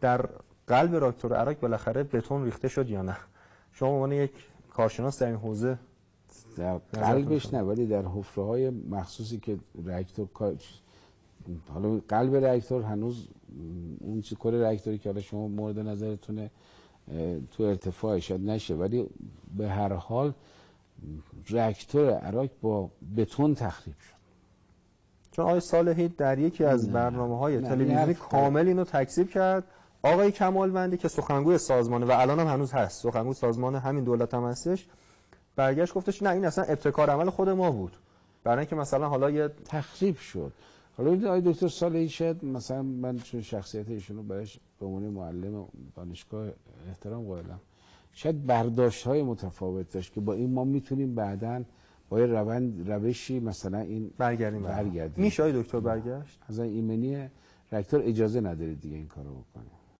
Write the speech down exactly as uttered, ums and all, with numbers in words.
در قلب راکتور عراق بالاخره بتون ریخته شد یا نه؟ شما عنوان یک کارشناس در این حوزه. در قلبش نه، ولی در حفره‌های مخصوصی که راکتور، حالا قلب راکتور هنوز اون چیز کره راکتوری که حالا شما مورد نظرتونه تو ارتفاع شاید نشه، ولی به هر حال راکتور عراق با بتون تخریب شد. چون آقای صالحی در یکی از برنامه‌های تلویزیونی کامل اینو تکذیب کرد. آقای کمالوندی که سخنگوی سازمانه و الان هم هنوز هست، سخنگوی سازمان همین دولت هم هستش، برگشت گفتش نه این اصلا ابتکار عمل خود ما بود، برای اینکه مثلا حالا یه تخریب شد. حالا آقای دکتر صالحی شاید مثلا من چون شخصیت ایشون رو برایش به عنوان معلم دانشگاه احترام قائلم، شاید برداشت‌های متفاوت داشت که با این ما میتونیم بعداً با یه روند روشی مثلا این برگردیم برگردیم. میشه آقای دکتر برگشت؟ از این ایمنی راکتور اجازه ندارید دیگه این کارو بکنید.